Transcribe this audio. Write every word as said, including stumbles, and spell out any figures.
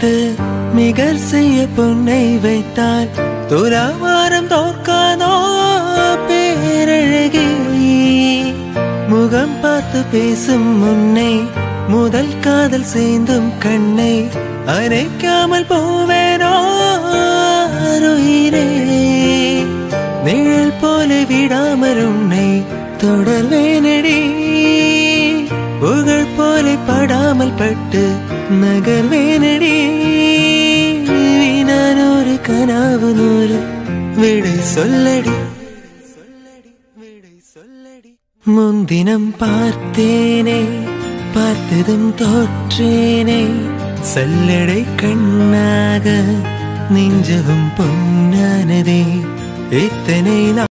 வைத்து மிகர் செய்ய பொன்னை வைத்தால் துலாவாரம் தோற்காதோ பேரழகி. முகம் பார்த்து பேசும் முன்னை முதல் காதல் சேர்ந்தும் கண்ணை அரைக்காமல் போவேனோ உயிரே. நிழல் போல விடாமல் உன்னை தொடர்வேனடி. புகழ் போல படாமல் பட்டு நகர்வேனடி. நான் ஒரு கனவு நூறு விடை சொல்லடி. முன்தினம் பார்த்தேனே பார்த்ததும் தோற்றேனே சல்லடை கண்ணாக நெஞ்சவும் பொன்னானதே. இத்தனை